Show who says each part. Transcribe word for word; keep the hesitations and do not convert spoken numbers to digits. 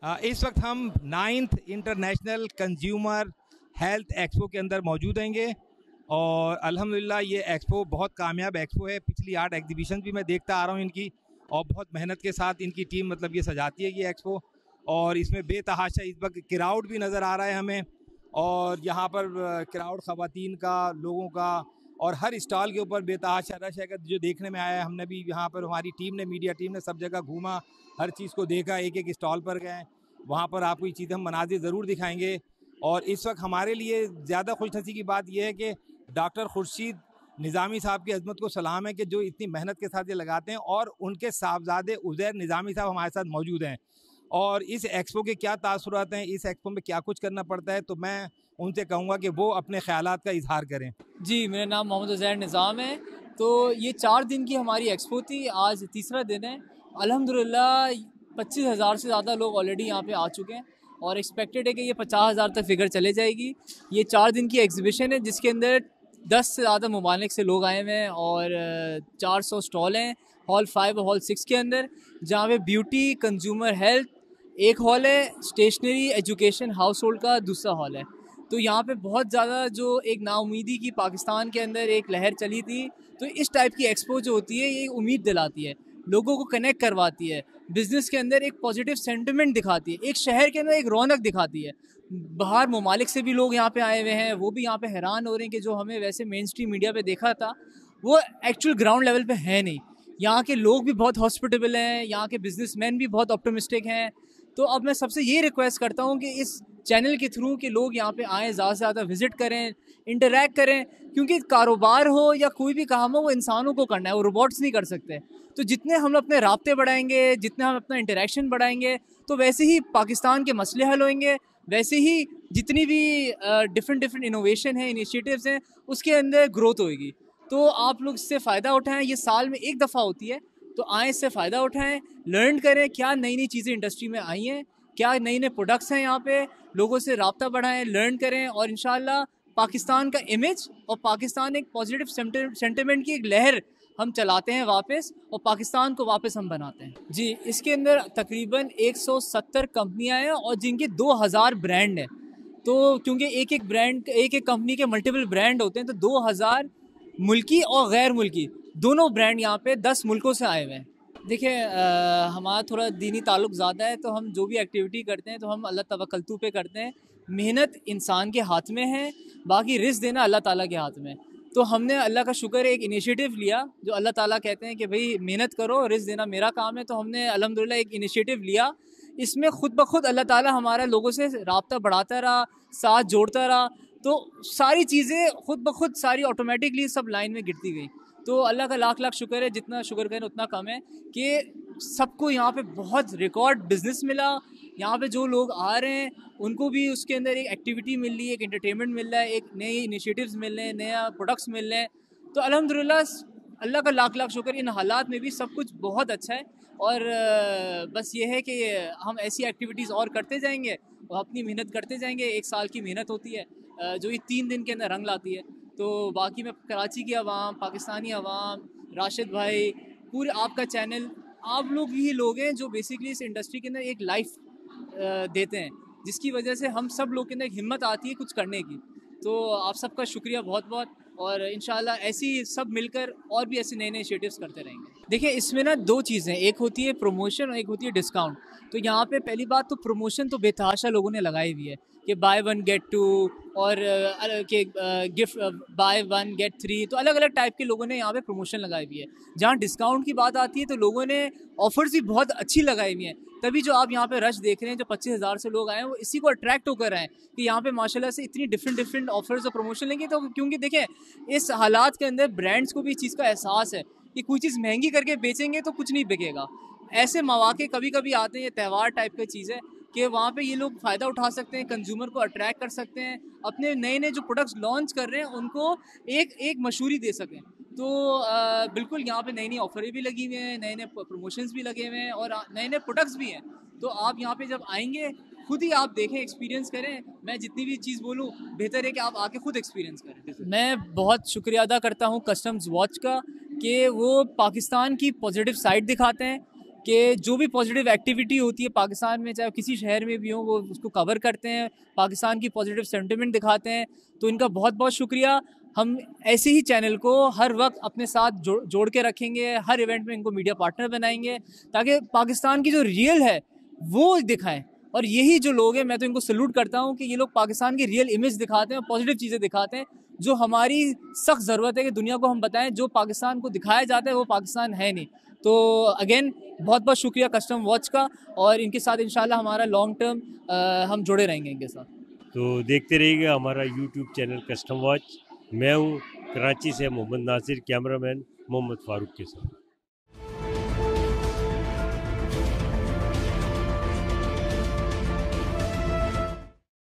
Speaker 1: आ, इस वक्त हम ninth international consumer health expo के अंदर मौजूद हैंगे और अल्हम्दुलिल्लाह ये एक्सपो बहुत कामयाब एक्सपो है। पिछली आठ एग्जीबिशन भी मैं देखता आ रहा हूँ इनकी, और बहुत मेहनत के साथ इनकी टीम मतलब ये सजाती है ये एक्सपो। और इसमें बेतहाशा इस वक्त क्राउड भी नज़र आ रहा है हमें, और यहाँ पर क्राउड ख़वातीन का, लोगों का, और हर स्टॉल के ऊपर बेतहाशा रश है जो देखने में आया है। हमने भी यहाँ पर, हमारी टीम ने, मीडिया टीम ने सब जगह घूमा, हर चीज़ को देखा, एक एक स्टॉल पर गए, वहाँ पर आपको ये चीज़ हम मनाज़िर ज़रूर दिखाएंगे। और इस वक्त हमारे लिए ज़्यादा खुशनसीबी की बात यह है कि डॉक्टर खुर्शीद निज़ामी साहब की अज़मत को सलाम है कि जो इतनी मेहनत के साथ ये लगाते हैं, और उनके साहबजादे उज़ैर निज़ामी साहब हमारे साथ मौजूद हैं। और इस एक्सपो के क्या तासुरात हैं, इस एक्सपो में क्या कुछ करना पड़ता है, तो मैं उनसे कहूँगा कि वो अपने ख़यालात का इजहार करें।
Speaker 2: जी, मेरा नाम मोहम्मद उज़ैर निज़ाम है। तो ये चार दिन की हमारी एक्सपो थी, आज तीसरा दिन है। अल्हम्दुलिल्लाह पच्चीस हज़ार से ज़्यादा लोग ऑलरेडी यहाँ पे आ चुके हैं और एक्सपेक्टेड है कि ये पचास हज़ार तक फिगर चले जाएगी। ये चार दिन की एग्जीबिशन है जिसके अंदर दस से ज़्यादा ममालिक से लोग आए हुए हैं और चार सौ स्टॉल हैं हॉल फाइव और हॉल सिक्स के अंदर, जहाँ पे ब्यूटी, कंज्यूमर हेल्थ एक हॉल है, स्टेशनरी, एजुकेशन, हाउस होल्ड का दूसरा हॉल है। तो यहाँ पे बहुत ज़्यादा जो एक नाउमीदी की पाकिस्तान के अंदर एक लहर चली थी, तो इस टाइप की एक्सपो जो होती है ये उम्मीद दिलाती है, लोगों को कनेक्ट करवाती है, बिज़नेस के अंदर एक पॉजिटिव सेंटिमेंट दिखाती है, एक शहर के अंदर एक रौनक दिखाती है। बाहर ममालिक से भी लोग यहाँ पे आए हुए हैं, वो भी यहाँ पे हैरान हो रहे हैं कि जो हमें वैसे मेन स्ट्रीम मीडिया पे देखा था वो एक्चुअल ग्राउंड लेवल पे है नहीं। यहाँ के लोग भी बहुत हॉस्पिटेबल हैं, यहाँ के बिजनेसमैन भी बहुत ऑप्टिमिस्टिक हैं। तो अब मैं सबसे ये रिक्वेस्ट करता हूँ कि इस चैनल के थ्रू कि लोग यहाँ पे आएँ, ज़्यादा से ज़्यादा विजिट करें, इंटरैक्ट करें, क्योंकि कारोबार हो या कोई भी काम हो वो इंसानों को करना है, वो रोबोट्स नहीं कर सकते। तो जितने हम अपने राब्ते बढ़ाएंगे, जितने हम अपना इंटरेक्शन बढ़ाएंगे, तो वैसे ही पाकिस्तान के मसले हल होंगे, वैसे ही जितनी भी डिफरेंट डिफरेंट इनोवेशन है, इनिशिएटिव्स हैं, उसके अंदर ग्रोथ होएगी। तो आप लोग इससे फ़ायदा उठाएं, ये साल में एक दफ़ा होती है, तो आएँ, इससे फ़ायदा उठाएं, लर्न करें क्या नई नई चीज़ें इंडस्ट्री में आई हैं, क्या नए नए प्रोडक्ट्स हैं यहाँ पे, लोगों से राब्ता बढ़ाएं, लर्न करें, और इंशाल्लाह पाकिस्तान का इमेज और पाकिस्तान एक पॉजिटिव सेंटिमेंट की एक लहर हम चलाते हैं वापस, और पाकिस्तान को वापस हम बनाते हैं। जी, इसके अंदर तकरीबन एक सौ सत्तर कंपनियाँ हैं और जिनके दो हज़ार ब्रांड हैं। तो क्योंकि एक एक ब्रांड, एक एक कंपनी के मल्टीपल ब्रांड होते हैं, तो दो हज़ार मुल्की और गैर मुल्की दोनों ब्रांड यहाँ पे दस मुल्कों से आए हुए हैं। देखिए, हमारा थोड़ा दीनी ताल्लुक़ ज़्यादा है, तो हम जो भी एक्टिविटी करते हैं तो हम अल्लाह तवक्कलतू पे करते हैं। मेहनत इंसान के हाथ में है, बाकी रिज़्क़ देना अल्लाह ताला के हाथ में। तो हमने अल्लाह का शुक्र है एक इनिशिएटिव लिया, जो अल्लाह ताला कहते हैं कि भाई मेहनत करो, रिज़्क़ देना मेरा काम है। तो हमने अल्हम्दुलिल्लाह एक इनिशिएटिव लिया, इसमें खुद ब खुद अल्लाह ताला हमारा लोगों से राब्ता बढ़ाता रहा, साथ जोड़ता रहा, तो सारी चीज़ें खुद ब खुद सारी ऑटोमेटिकली सब लाइन में गिरती गई। तो अल्लाह का लाख लाख शुक्र है, जितना शुक्र करें उतना कम है, कि सबको यहाँ पे बहुत रिकॉर्ड बिजनेस मिला। यहाँ पे जो लोग आ रहे हैं उनको भी उसके अंदर एक एक्टिविटी मिल रही है, एक एंटरटेनमेंट मिल रहा है, एक नए इनिशिएटिव्स मिल रहे हैं, नया प्रोडक्ट्स मिल रहे हैं। तो अल्हम्दुलिल्लाह अल्लाह का लाख लाख शुक्र, इन हालात में भी सब कुछ बहुत अच्छा है। और बस ये है कि हम ऐसी एक्टिविटीज़ और करते जाएंगे और अपनी मेहनत करते जाएंगे। एक साल की मेहनत होती है जो ये तीन दिन के अंदर रंग लाती है। तो बाकी मैं कराची की आवाम, पाकिस्तानी आवाम, राशिद भाई, पूरे आपका चैनल, आप लोग ही लोग हैं जो बेसिकली इस इंडस्ट्री के अंदर एक लाइफ देते हैं, जिसकी वजह से हम सब लोग के अंदर हिम्मत आती है कुछ करने की। तो आप सबका शुक्रिया बहुत बहुत, और इंशाल्लाह ऐसी सब मिलकर और भी ऐसे नए नए इनिशिएटिव्स करते रहेंगे। देखिए, इसमें ना दो चीज़ें, एक होती है प्रमोशन और एक होती है डिस्काउंट। तो यहाँ पे पहली बात तो प्रमोशन तो बेतहाशा लोगों ने लगाई हुई है कि बाय वन गेट टू, और के gift buy one get three, तो अलग अलग टाइप के लोगों ने यहाँ पे प्रमोशन लगाई हुई है। जहाँ डिस्काउंट की बात आती है तो लोगों ने ऑफर्स भी बहुत अच्छी लगाई हुई हैं। तभी जो आप यहाँ पे रश देख रहे हैं, जो पच्चीस हज़ार से लोग आए हैं, वो इसी को अट्रैक्ट होकर आए कि यहाँ पे माशाल्लाह से इतनी डिफरेंट डिफरेंट ऑफर्स और प्रमोशन लेंगे। तो क्योंकि देखें, इस हालात के अंदर ब्रांड्स को भी इस चीज़ का एहसास है कि कोई चीज़ महंगी करके बेचेंगे तो कुछ नहीं बिकेगा। ऐसे मौके कभी कभी आते हैं, ये त्यौहार टाइप की चीज़ है कि वहाँ पे ये लोग फ़ायदा उठा सकते हैं, कंज्यूमर को अट्रैक्ट कर सकते हैं, अपने नए नए जो प्रोडक्ट्स लॉन्च कर रहे हैं उनको एक एक मशहूरी दे सकें। तो आ, बिल्कुल यहाँ पे नई नई ऑफरें भी लगी हुई हैं, नए नए प्रमोशंस भी लगे हुए हैं, और नए नए प्रोडक्ट्स भी हैं। तो आप यहाँ पे जब आएंगे खुद ही आप देखें, एक्सपीरियंस करें। मैं जितनी भी चीज़ बोलूँ बेहतर है कि आप आके खुद एक्सपीरियंस करें। मैं बहुत शुक्रिया अदा करता हूँ कस्टम्स वॉच का कि वो पाकिस्तान की पॉजिटिव साइड दिखाते हैं, कि जो भी पॉजिटिव एक्टिविटी होती है पाकिस्तान में, चाहे किसी शहर में भी हो, वो उसको कवर करते हैं, पाकिस्तान की पॉजिटिव सेंटिमेंट दिखाते हैं। तो इनका बहुत बहुत शुक्रिया। हम ऐसे ही चैनल को हर वक्त अपने साथ जोड़ जोड़ के रखेंगे, हर इवेंट में इनको मीडिया पार्टनर बनाएंगे ताकि पाकिस्तान की जो रियल है वो दिखाएं। और यही जो लोग हैं, मैं तो इनको सल्यूट करता हूँ कि ये लोग पाकिस्तान की रियल इमेज दिखाते हैं और पॉजिटिव चीज़ें दिखाते हैं, जो हमारी सख्त ज़रूरत है कि दुनिया को हम बताएं जो पाकिस्तान को दिखाया जाता है वो पाकिस्तान है नहीं। तो अगेन बहुत बहुत शुक्रिया कस्टम वॉच का, और इनके साथ इंशाल्लाह हमारा लॉन्ग टर्म हम जुड़े रहेंगे इनके साथ।
Speaker 3: तो देखते रहिएगा हमारा यूट्यूब चैनल कस्टम वॉच। मैं हूँ कराची से मोहम्मद नासिर, कैमरामैन मोहम्मद फारूक के साथ।